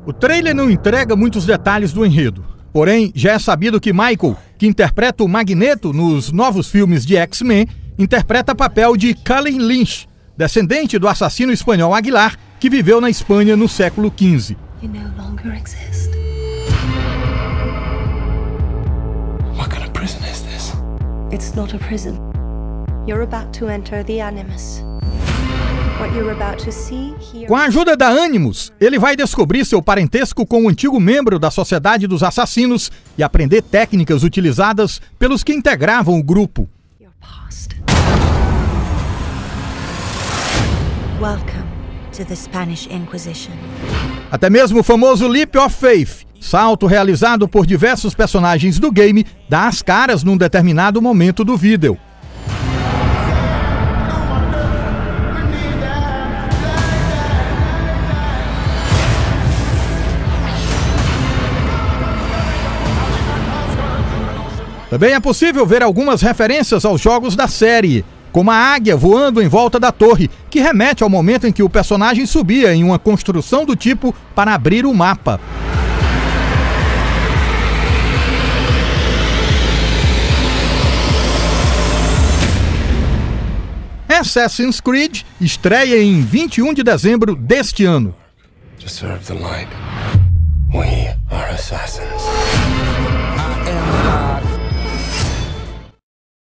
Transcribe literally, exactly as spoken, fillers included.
O trailer não entrega muitos detalhes do enredo. Porém, já é sabido que Michael, que interpreta o Magneto nos novos filmes de X-Men, interpreta papel de Cullen Lynch, descendente do assassino espanhol Aguilar, que viveu na Espanha no século quinze. You no longer exist. What kind of prison is this? It's not a prison. You're about to enter the Animus. What you're about to see, hear... Com a ajuda da Animus, ele vai descobrir seu parentesco com o antigo membro da Sociedade dos Assassinos e aprender técnicas utilizadas pelos que integravam o grupo. Your past. Welcome to the Spanish Inquisition. Até mesmo o famoso Leap of Faith, salto realizado por diversos personagens do game, dá as caras num determinado momento do vídeo. Também é possível ver algumas referências aos jogos da série, como a águia voando em volta da torre, que remete ao momento em que o personagem subia em uma construção do tipo para abrir o mapa. Assassin's Creed estreia em vinte e um de dezembro deste ano. To serve the light. We are assassins. I am